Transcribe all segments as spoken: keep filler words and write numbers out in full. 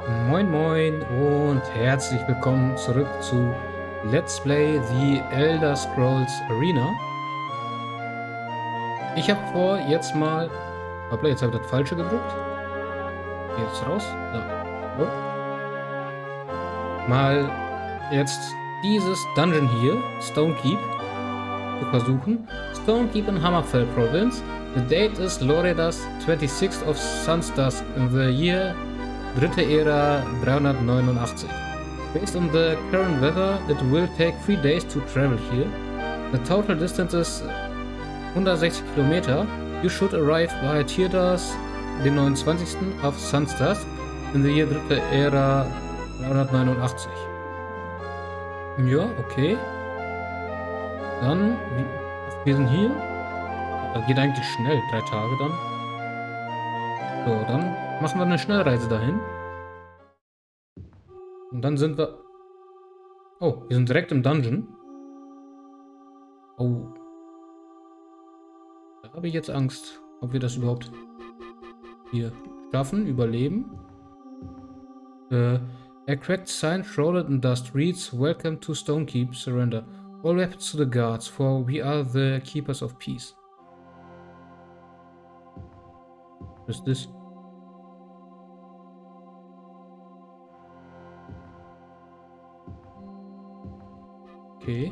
Moin moin und herzlich willkommen zurück zu Let's Play The Elder Scrolls Arena. Ich habe vor, jetzt mal... Hoppla, jetzt habe ich das Falsche gedrückt. Jetzt raus. So. Oh. Mal jetzt dieses Dungeon hier, Stonekeep, zu versuchen. Stonekeep in Hammerfell Province. The date is Loredas twenty-sixth of Sunstars in the year dritte Ära dreihundertneunundachtzig. Based on the current weather, it will take three days to travel here. The total distance is hundertsechzig Kilometer. You should arrive by Tierdas, den neunundzwanzigsten of Sunstars in the year dritte Ära dreihundertneunundachtzig. Ja, okay. Dann, wir sind hier. Das geht eigentlich schnell, drei Tage dann. So, dann machen wir eine Schnellreise dahin. Und dann sind wir... Oh, wir sind direkt im Dungeon. Oh. Da habe ich jetzt Angst, ob wir das überhaupt hier schaffen, überleben. Äh, a cracked sign shrouded in dust reads, Welcome to Stonekeep, surrender. All weapons to the guards, for we are the keepers of peace. Was ist das? Okay.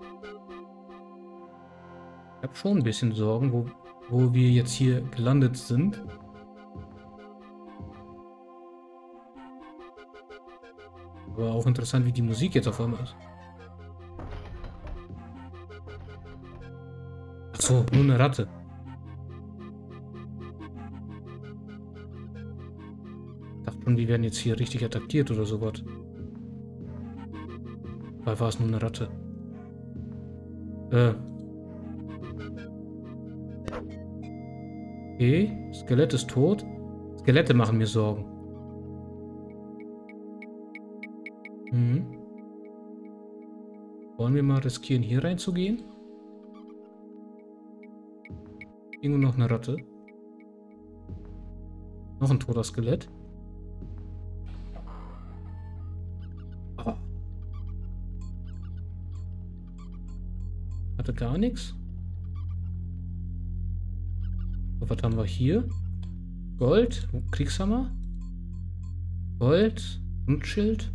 Ich habe schon ein bisschen Sorgen, wo, wo wir jetzt hier gelandet sind. Aber auch interessant, wie die Musik jetzt auf einmal ist. Achso, nur eine Ratte. Ich dachte schon, wir werden jetzt hier richtig attackiert oder sowas. Weil war es nur eine Ratte. Äh. Okay, Skelett ist tot. Skelette machen mir Sorgen. Hm. Wollen wir mal riskieren, hier reinzugehen? Irgendwo noch eine Ratte. Noch ein toter Skelett. Oh. Hatte gar nichts. So, was haben wir hier? Gold, Kriegshammer, Gold und Schild.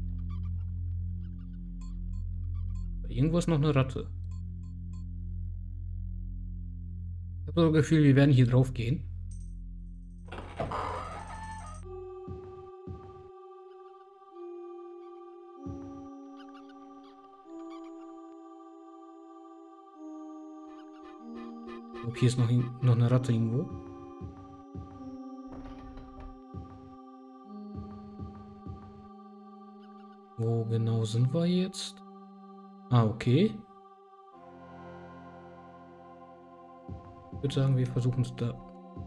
Irgendwo ist noch eine Ratte. Ich habe so das Gefühl, wir werden hier drauf gehen. Ich glaube, hier ist noch, noch eine Ratte irgendwo. Wo genau sind wir jetzt? Ah, okay. Ich würde sagen, wir versuchen es da.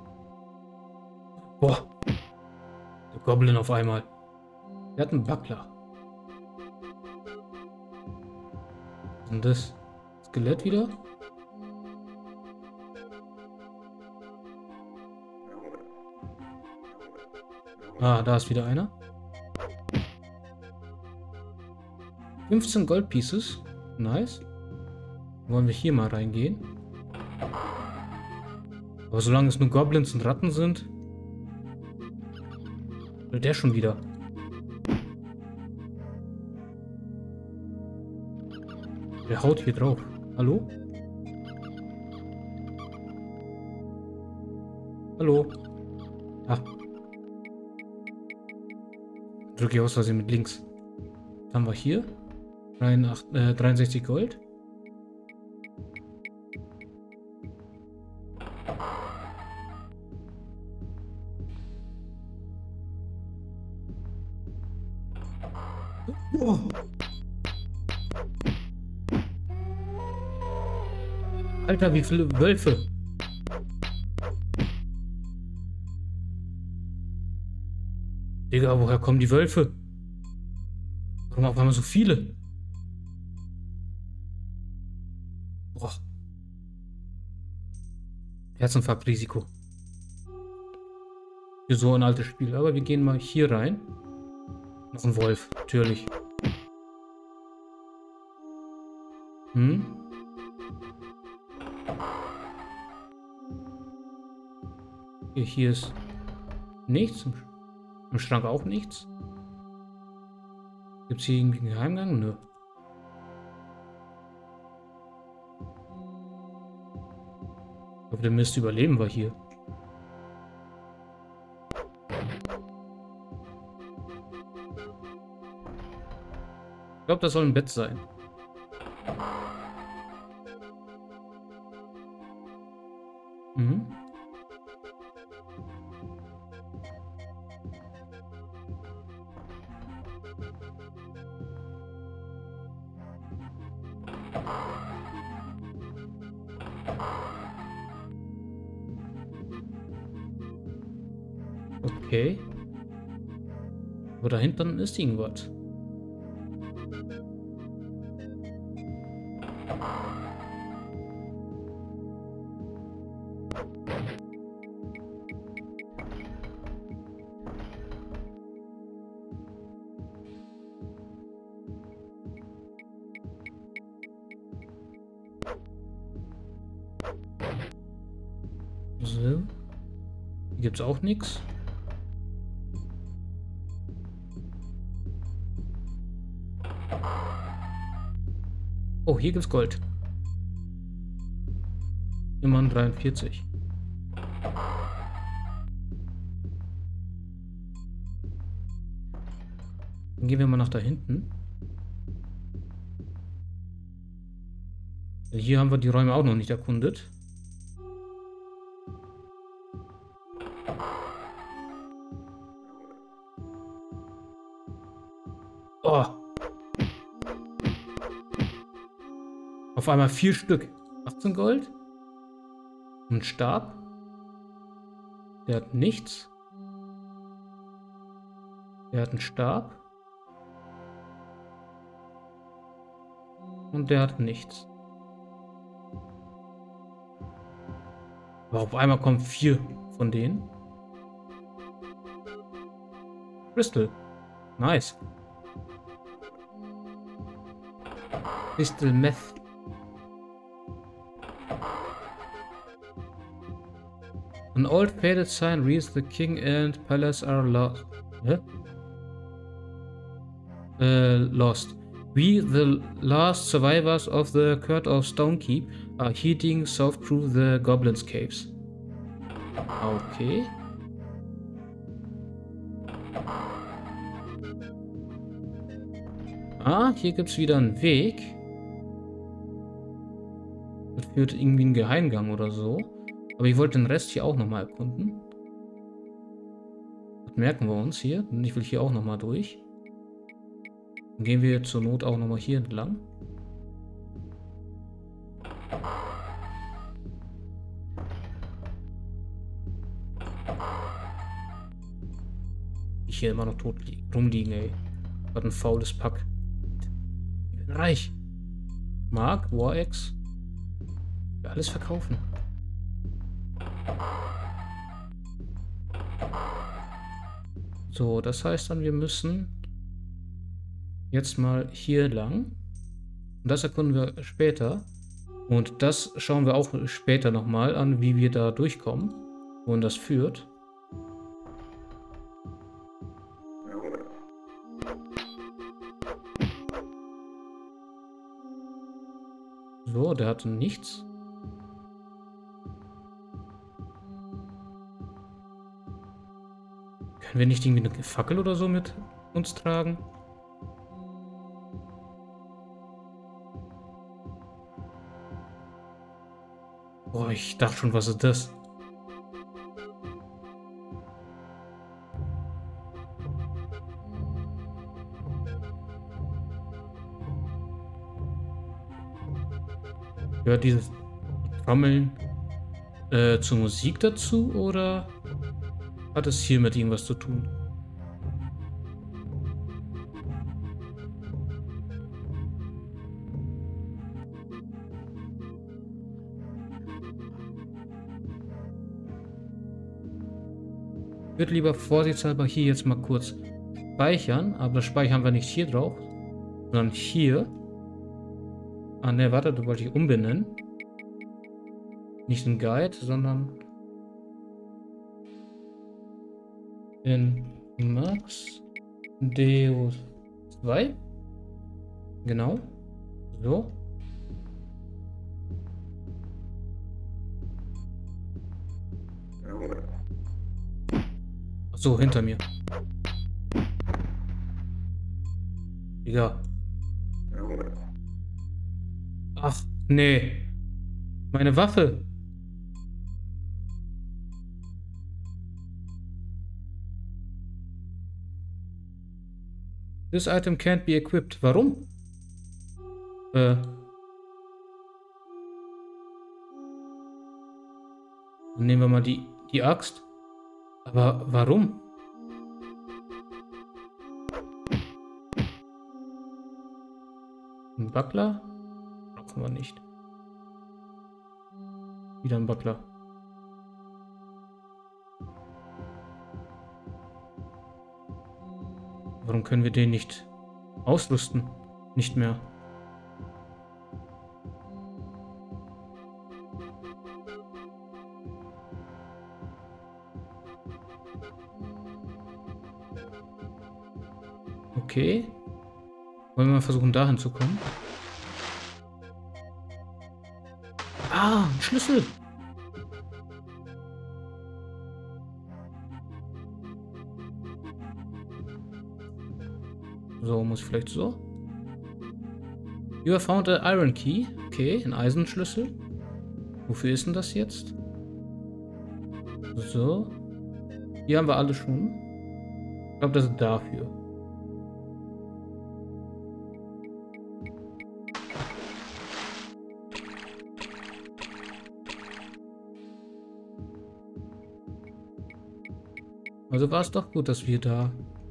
Boah. Der Goblin auf einmal. Der hat einen Buckler. Was ist denn das? Skelett wieder? Ah, da ist wieder einer. fünfzehn Goldpieces. Nice. Wollen wir hier mal reingehen? Aber solange es nur Goblins und Ratten sind... Oder der schon wieder? Der haut hier drauf. Hallo? Hallo? Ah. Drücke ich aus Versehen mit links. Was haben wir hier? dreiundsechzig Gold. Oh. Alter, wie viele Wölfe. Digga, woher kommen die Wölfe? Warum auf einmal so viele? Boah. Herzinfarktrisiko. Für so ein altes Spiel. Aber wir gehen mal hier rein. Noch ein Wolf, natürlich. Hm? Okay, hier ist nichts. Im Schrank auch nichts. Gibt es hier irgendwie einen Geheimgang? Nö. Ich glaube, der Mist überleben wir hier. Ich glaube, das soll ein Bett sein. Mhm. Okay. Aber da hinten ist irgendwas. So. Hier gibt es auch nichts. Oh, hier gibt's Gold. Immerhin dreiundvierzig. Dann gehen wir mal nach da hinten. Hier haben wir die Räume auch noch nicht erkundet. Oh. Auf einmal vier Stück. achtzehn Gold. Ein Stab. Der hat nichts. Der hat einen Stab. Und der hat nichts. Aber auf einmal kommen vier von denen. Crystal. Nice. Crystal Meth. An old faded sign reads the king and palace are lost. Yeah? Uh, lost. We, the last survivors of the Court of Stonekeep, are heading south through the Goblins' Caves. Okay. Ah, hier gibt es wieder einen Weg. Das führt irgendwie einen Geheimgang oder so. Aber ich wollte den Rest hier auch nochmal erkunden. Das merken wir uns hier. Und ich will hier auch nochmal durch. Dann gehen wir zur Not auch nochmal hier entlang. Ich hier immer noch tot rumliegen, ey. Was ein faules Pack. Ich bin reich. Mark, War-Ex. Wir alles verkaufen. So, das heißt dann, wir müssen jetzt mal hier lang. Und das erkunden wir später. Und das schauen wir auch später nochmal an, wie wir da durchkommen. Wohin das führt. So, der hatte nichts. Können wir nicht irgendwie eine Fackel oder so mit uns tragen? Boah, ich dachte schon, was ist das? Gehört dieses Trommeln äh, zur Musik dazu oder hat es hier mit irgendwas zu tun? Ich würde lieber vorsichtshalber hier jetzt mal kurz speichern, aber das speichern wir nicht hier drauf, sondern hier. Ah ne, warte, du wollte ich umbenennen. Nicht in Guide, sondern in Max Deo zwei. Genau. So. So, hinter mir. Ja. Ach, nee. Meine Waffe. This item can't be equipped. Warum? Äh. Dann nehmen wir mal die, die Axt. Aber warum? Ein Buckler? Brauchen wir nicht. Wieder ein Buckler. Warum können wir den nicht ausrüsten? Nicht mehr. Okay. Wollen wir mal versuchen, dahin zu kommen? Ah, ein Schlüssel. So, muss ich vielleicht so. You have found an iron key. Okay, ein Eisenschlüssel. Wofür ist denn das jetzt? So. Hier haben wir alle schon. Ich glaube, das ist dafür. Also war es doch gut, dass wir da...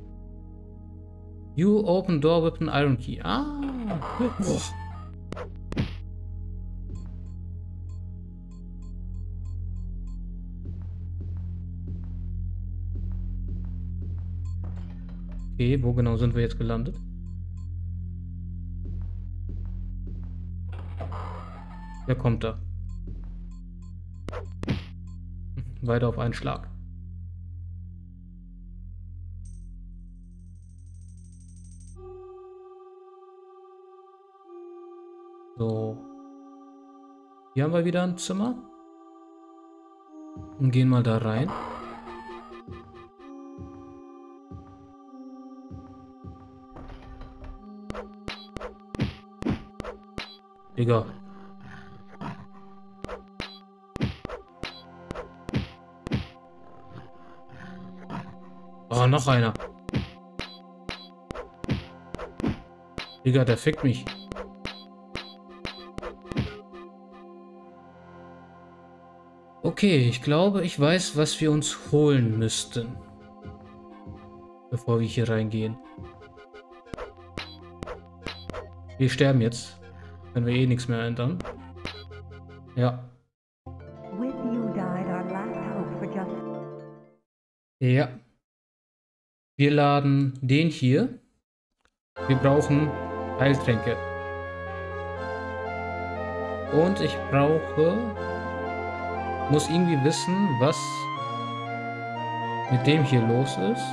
You open door with an iron key. Ah! Boah. Okay, wo genau sind wir jetzt gelandet? Wer kommt da? Weiter auf einen Schlag. So. Hier haben wir wieder ein Zimmer. Und gehen mal da rein. Digga. Oh, noch einer. Digga, der fickt mich. Okay, ich glaube, ich weiß, was wir uns holen müssten, bevor wir hier reingehen. Wir sterben jetzt, wenn wir eh nichts mehr ändern. Ja. Ja. Wir laden den hier. Wir brauchen Heiltränke. Und ich brauche... muss irgendwie wissen, was mit dem hier los ist.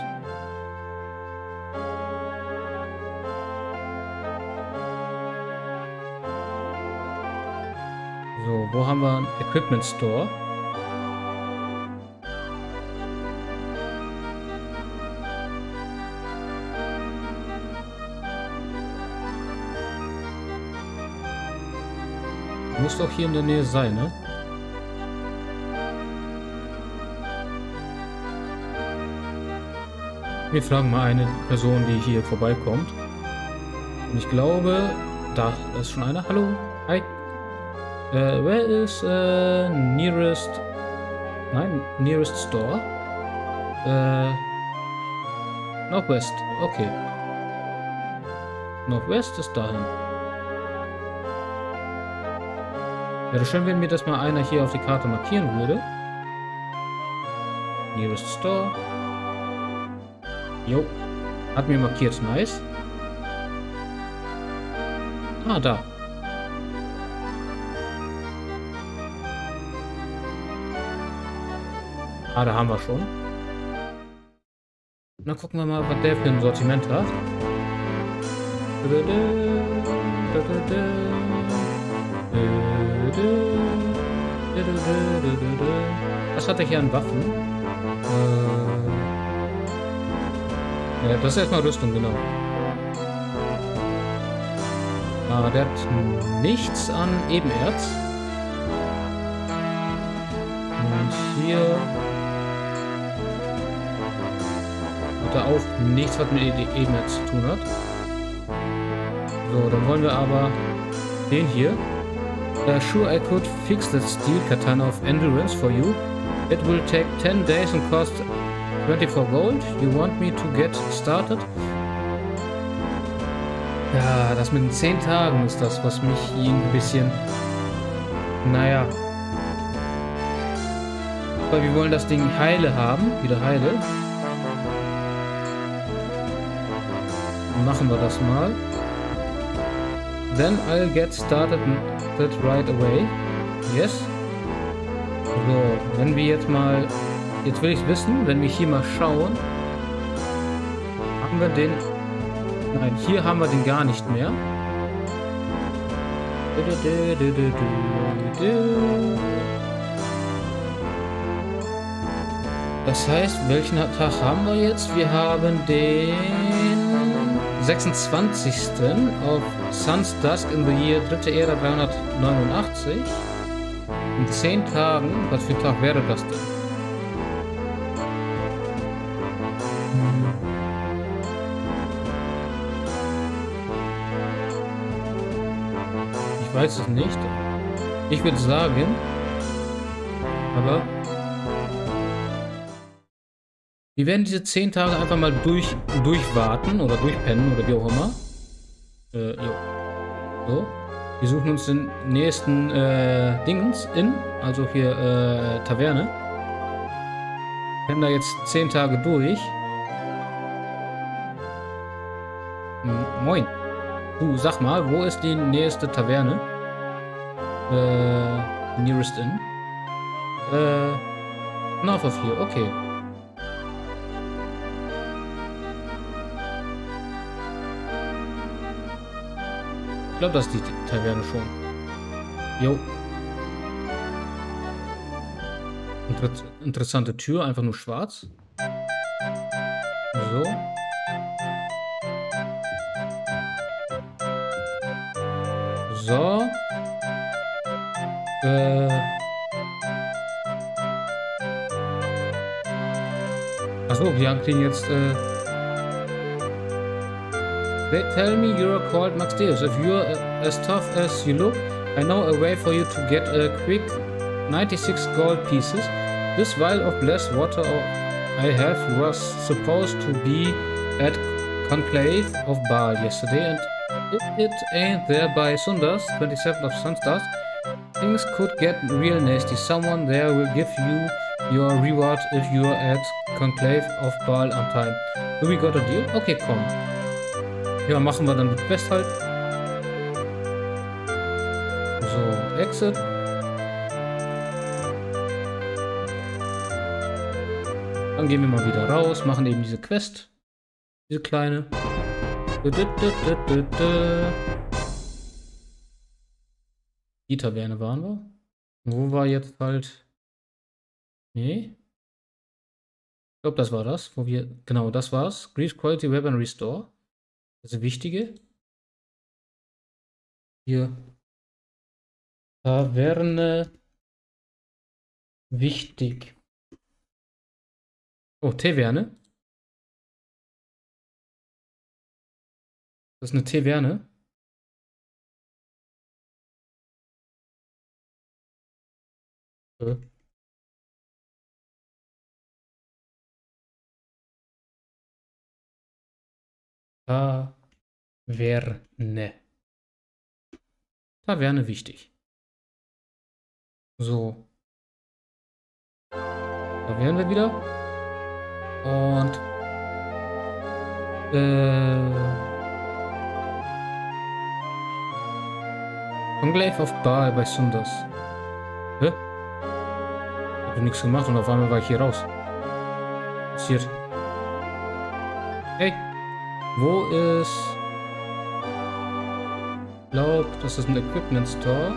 So, wo haben wir einen Equipment Store? Muss doch hier in der Nähe sein, ne? Wir fragen mal eine Person, die hier vorbeikommt. Und ich glaube, da ist schon einer. Hallo, hi. Uh, where is uh, nearest? Nein, nearest store? Uh, Northwest. Okay. Northwest ist dahin. Wäre schön, wenn mir das mal einer hier auf die Karte markieren würde. Nearest store. Jo. Hat mir markiert, nice. Ah, da. Ah, da haben wir schon. Dann gucken wir mal, was der für ein Sortiment hat. Was hat er hier an Waffen? Äh ja, das ist erstmal Rüstung, genau. Aber der hat nichts an Ebenerz. Und hier hat er auch nichts, was mit Ebenerz zu tun hat. So, dann wollen wir aber den hier. Uh, sure, I could fix that steel katana of endurance for you. It will take ten days and cost twenty-four gold. You want me to get started? Ja, das mit den zehn Tagen ist das, was mich hier ein bisschen... Naja. Weil wir wollen das Ding heile haben. Wieder heile. Dann machen wir das mal. Then I'll get started right away. Yes. So, wenn wir jetzt mal... Jetzt will ich wissen, wenn wir hier mal schauen. Haben wir den... Nein, hier haben wir den gar nicht mehr. Das heißt, welchen Tag haben wir jetzt? Wir haben den sechsundzwanzigsten auf Sun's Dusk in the Year, dritte Ära dreihundertneunundachtzig. In zehn Tagen, was für ein Tag wäre das denn? Ich weiß es nicht. Ich würde sagen, aber wir werden diese zehn Tage einfach mal durch, durchwarten oder durchpennen oder wie auch immer. Äh, jo. So. Wir suchen uns den nächsten äh, Dingens in, also hier äh, Taverne. Pennen da jetzt zehn Tage durch. Hm, moin. Du, sag mal, wo ist die nächste Taverne? Äh, nearest in. Äh, north of here, okay. Ich glaube, das ist die Taverne schon. Jo. Inter interessante Tür, einfach nur schwarz. So. So. Äh. Achso, wir kriegen jetzt, äh. They tell me you're called Maxdeus. If you're uh, as tough as you look, I know a way for you to get a quick ninety-six gold pieces. This vial of blessed water I have was supposed to be at Conclave of Baal yesterday, and if it ain't there by Sundas, twenty-seventh of Sun's Dusk, things could get real nasty. Someone there will give you your reward if you're at Conclave of Baal on time. Do we got a deal? Okay, komm. Ja, machen wir dann die Quest halt. So, Exit. Dann gehen wir mal wieder raus, machen eben diese Quest. Diese kleine. Die Taverne waren wir. Wo war jetzt halt... Nee. Ich glaube, das war das, wo wir... Genau, das war's. Grease Quality Weapon Restore. Das ist wichtige. Hier. Taverne. Wichtig. Oh, Taverne. Das ist eine Taverne. Äh. Taverne. Taverne wichtig. So. Da wären wir wieder. Und Äh... Conclave of Baal bei Sunders. Hä? Ich hab nichts gemacht und auf einmal war ich hier raus. Was passiert? Hey! Wo ist... Ich glaube, das ist ein Equipment Store.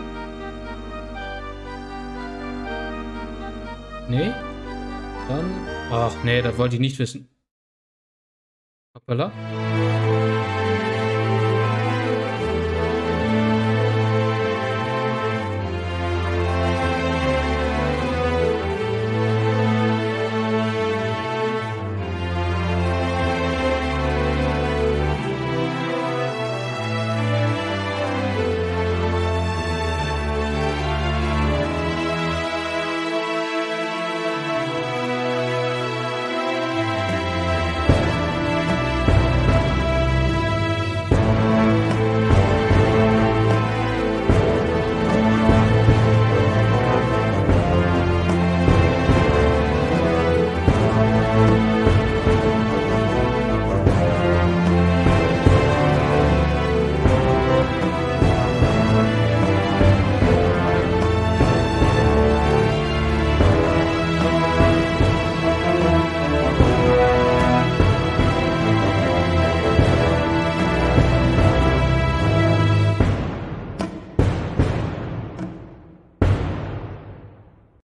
Nee? Dann... Ach nee, das wollte ich nicht wissen. Hoppala.